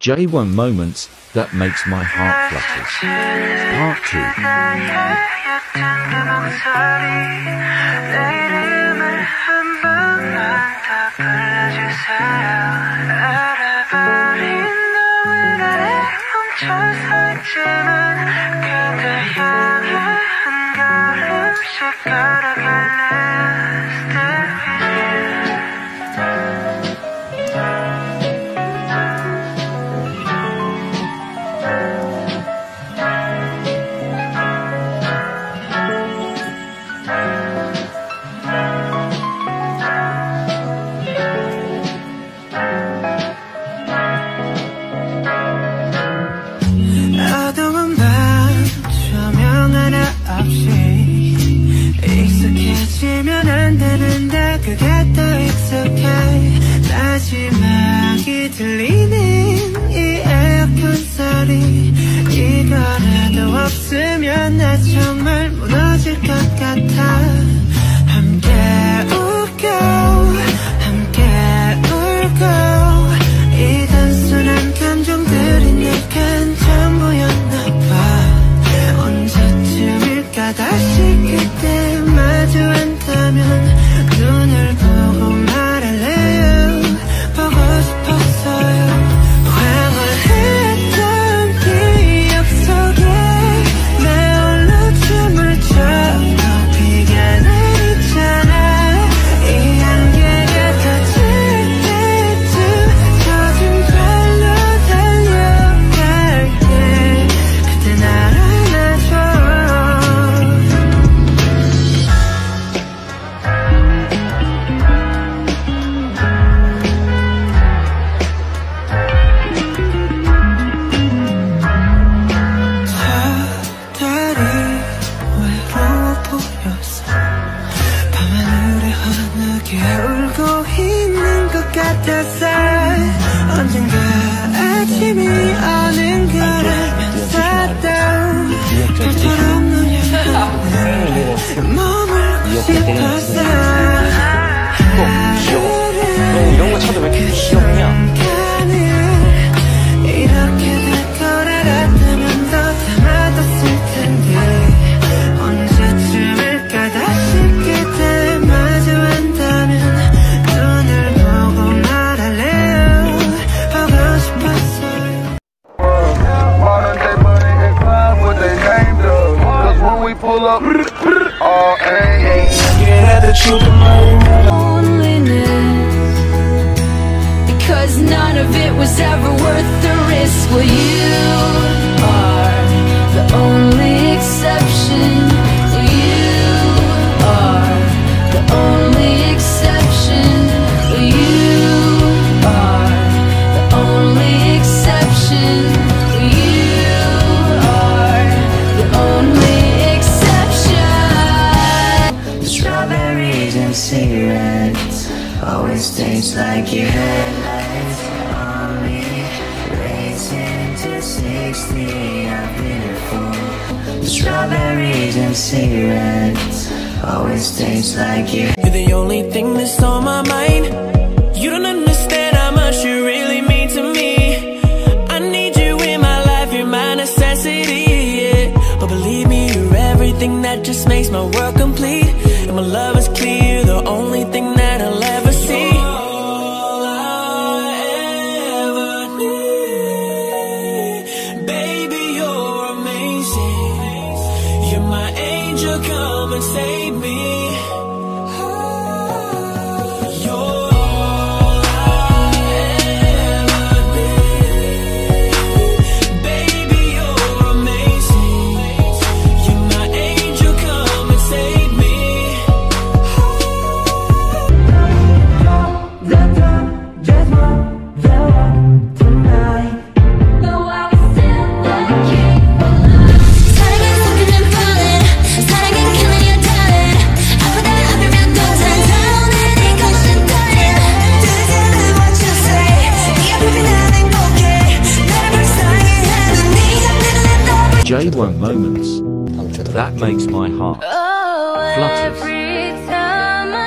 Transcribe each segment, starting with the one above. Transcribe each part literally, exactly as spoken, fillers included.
J one moments that makes my heart flutters. Part two. 어두운 밤 조명 하나 없이 익숙해지면 안 되는데 그게 더 익숙해. 마지막이 들리는 이 에어컨 소리, 이거라도 없으면 나 정말 무너질 것 같아. 함께 웃고 함께 울고 이 단순한 감정들이 내겐 전부였나봐. 언제쯤일까 다시 그때 마주한다면 눈을 보고 말할래요. 보고 싶었어요. 황홀했던 기억 속에 나 홀로 춤을 춰도 비가 내리잖아. 이 안개가 터질 때쯤 젖은 발로 달려갈게. 그때 날 안아줘. 저 달이 외로워 보여서 밤하늘에 환하게 울고 있는 것 같았어. 언젠가 아침이 오는 걸 알면서도 별처럼 눈이 머물고 싶었어. 너 이런 거 찾아 왜 이렇게 귀엽냐? 이렇게 될 걸 알았다면 더 담아뒀을 텐데. 언제쯤일까 다시 그때 마주한다면 눈을 보고 말할래요. 보고 싶었어요. Modern day money and climb what they named us. Cause when we pull up, all aim. Can't have the truth in my loneliness, because none of it was ever worth the risk. Well, you are the only exception. Well, you are the only exception. Well, you are the only exception. Well, you are the only exception. Strawberries and cigarettes always taste like your headlights on me. Racing to sixty, I've been a fool. Strawberries and cigarettes always taste like your. You're the only thing that's on my mind. You don't understand how much you really mean to me. I need you in my life, you're my necessity, yeah. But believe me, you're everything that just makes my world complete. And my love is clear, the only thing that I'll ever see. All I ever need. Baby, you're amazing. You're my angel, come and save me. You're all I ever need. Baby, you're amazing. You're my angel, come and save me. J one moments that makes my heart Oh, flutters. every time I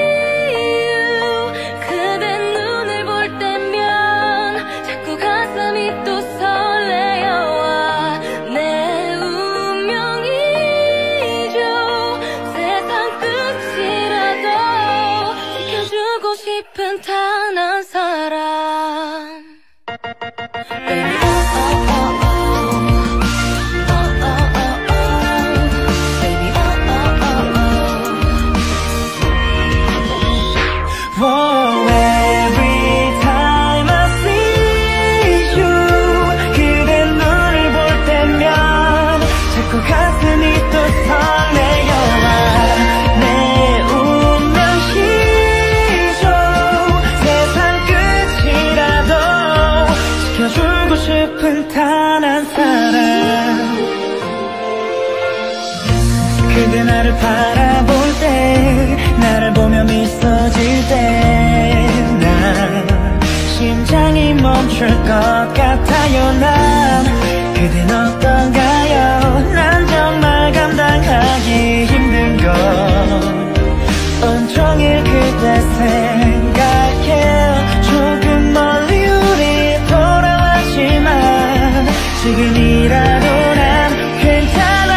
see you, 그대 눈을 볼 때면 자꾸 가슴 싶은 단 한 사람 그대 나를 바라볼 때 나를 보며 미소질 때 난 심장이 멈출 것 같아요 난 그댄 어떤가요 난 정말 감당하기 힘든 걸 온종일 그대 생각해 조금 멀리 우리 돌아왔지만 지금이라도 난 괜찮아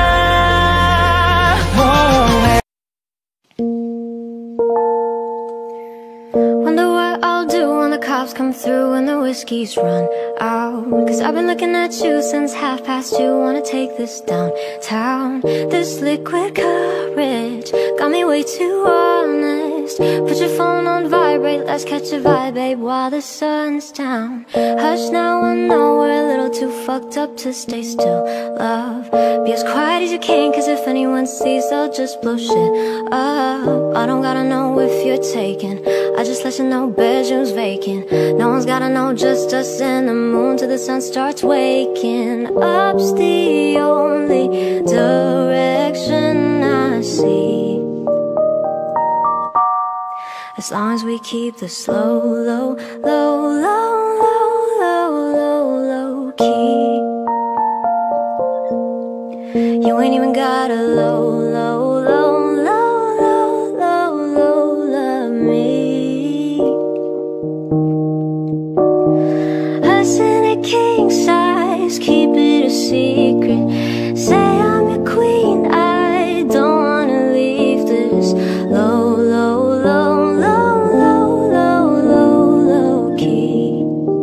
Wonder what I'll do when the cops come through and the whiskey's run out. Cause I've been looking at you since half past two. Wanna take this downtown. This liquid courage got me way too honest. Put your phone on vibrate, let's catch a vibe, babe, while the sun's down. Hush now, I know we're a little too fucked up to stay still. Love, be as quiet as you can, cause if anyone sees, they'll just blow shit up. I don't gotta know if you're taken, I just let you know bedroom's vacant. No one's gotta know, just us and the moon till the sun starts waking. Up's the only direction I see, as long as we keep the slow, low, low, low, low, low, low, low key. You ain't even got a low, low, low, low, low, low, low, love me. Us in a king size, keep it a secret. Say I'm your queen, I don't wanna leave this low, low, low, low, low, low, low, low key.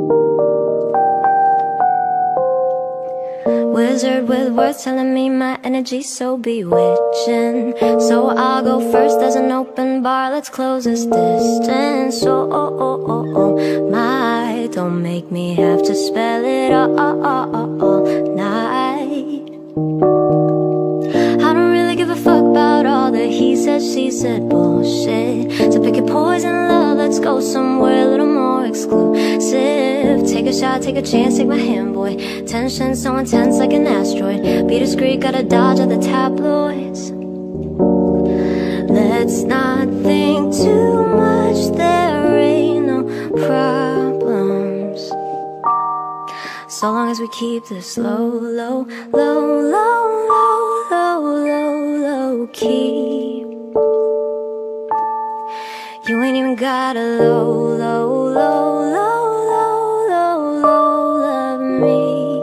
Wizard with words telling me my energy's so bewitching. So I'll go first, there's an open bar, let's close this distance. Oh, oh, oh, oh, oh, my, don't make me have to spell it all, all, all, all, all night. I don't really give a fuck about all the he said, she said bullshit. So pick your poison, love, let's go somewhere a little more exclusive. Take a shot, take a chance, take my hand, boy. Tension so intense like an asteroid. Be discreet, gotta dodge all the tabloids. Let's not think too much, there ain't no problems, so long as we keep this low, low, low, low, low, low, low, low key. You ain't even got a low, low, low, low, low, low, low, love me.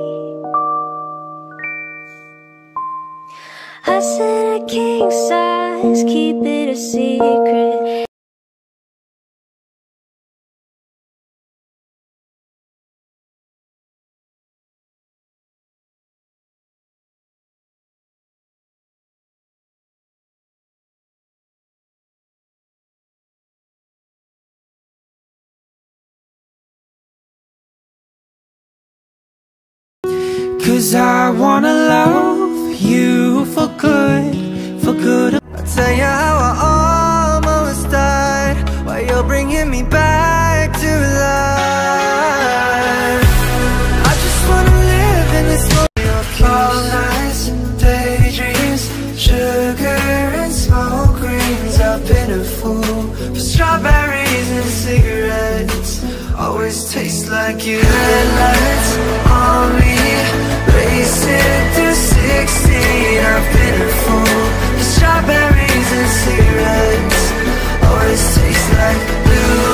I said a king size, keep it a secret. Cause I wanna love you for good, for good. I'll tell you how I almost died, while you're bringing me back to life. I just wanna live in this moment. All nights, daydreams, sugar and smoke rings. I've been a fool for strawberries and cigarettes. Always taste like your headlights on me. Racing to sixteen, I've been a fool for strawberries and cigarettes. Always taste like blue